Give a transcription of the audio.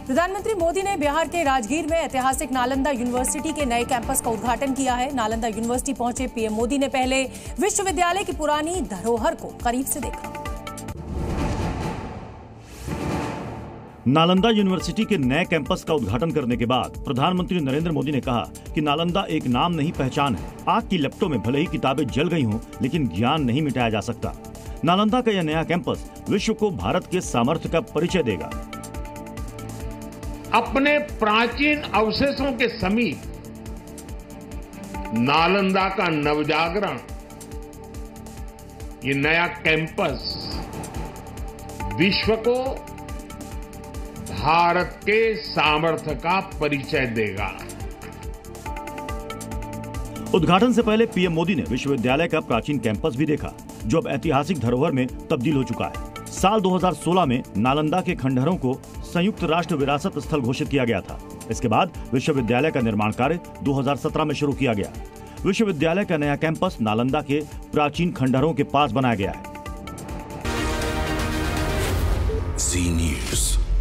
प्रधानमंत्री मोदी ने बिहार के राजगीर में ऐतिहासिक नालंदा यूनिवर्सिटी के नए कैंपस का उद्घाटन किया है। नालंदा यूनिवर्सिटी पहुंचे पीएम मोदी ने पहले विश्वविद्यालय की पुरानी धरोहर को करीब से देखा। नालंदा यूनिवर्सिटी के नए कैंपस का उद्घाटन करने के बाद प्रधानमंत्री नरेंद्र मोदी ने कहा कि नालंदा एक नाम नहीं पहचान है। आग की लपटों में भले ही किताबें जल गई हों, लेकिन ज्ञान नहीं मिटाया जा सकता। नालंदा का यह नया कैंपस विश्व को भारत के सामर्थ्य का परिचय देगा। अपने प्राचीन अवशेषों के समीप नालंदा का नवजागरण, ये नया कैंपस विश्व को भारत के सामर्थ्य का परिचय देगा। उद्घाटन से पहले पीएम मोदी ने विश्वविद्यालय का प्राचीन कैंपस भी देखा, जो अब ऐतिहासिक धरोहर में तब्दील हो चुका है। साल 2016 में नालंदा के खंडहरों को संयुक्त राष्ट्र विरासत स्थल घोषित किया गया था। इसके बाद विश्वविद्यालय का निर्माण कार्य 2017 में शुरू किया गया। विश्वविद्यालय का नया कैंपस नालंदा के प्राचीन खंडहरों के पास बनाया गया है। Zee news.